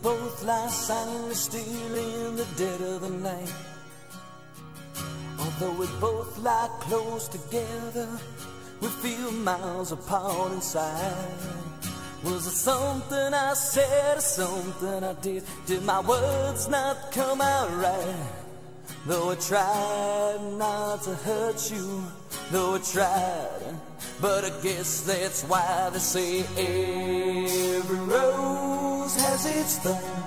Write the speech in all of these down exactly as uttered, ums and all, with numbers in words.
both lie silently still in the dead of the night. Although we both lie close together, we feel miles apart inside. Was it something I said or something I did? Did my words not come out right? Though I tried not to hurt you, though I tried, but I guess that's why they say every rose has its thorn.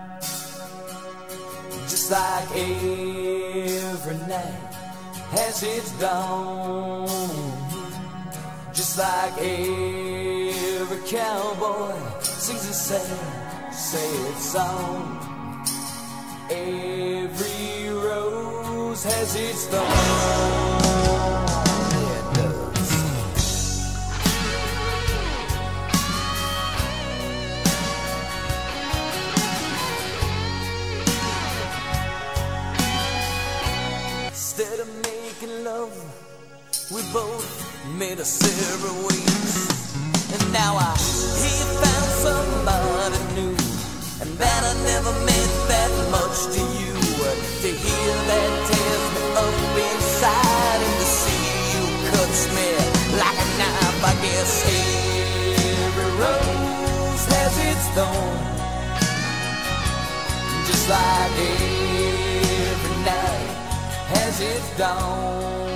Just like every night has its dawn. Just like every cowboy sings a sad, sad song. Every rose has its thorn. Yeah, it does. Instead of making love, we both made us several ways. And now I he found somebody new, and that I never meant that much to you. To hear that tears me up inside, and to see you cuts me like a knife. I guess every rose has its thorn. Just like every night has its dawn.